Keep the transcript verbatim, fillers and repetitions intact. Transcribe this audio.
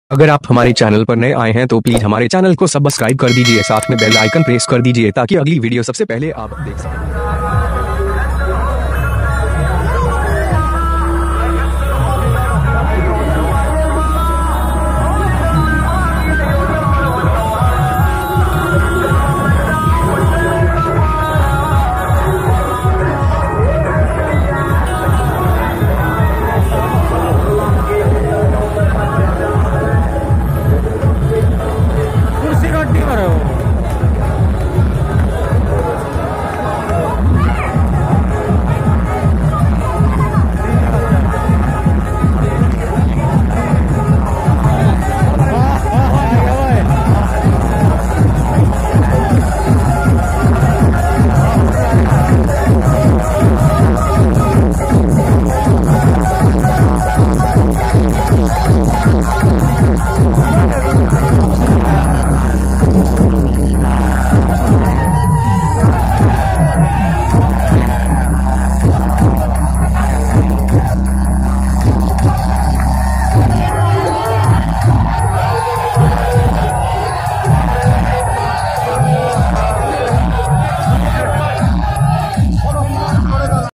अगर आप हमारे चैनल पर नए आए हैं तो प्लीज हमारे चैनल को सब्सक्राइब कर दीजिए, साथ में बेल आइकन प्रेस कर दीजिए ताकि अगली वीडियो सबसे पहले आप देख सकें। Thank you.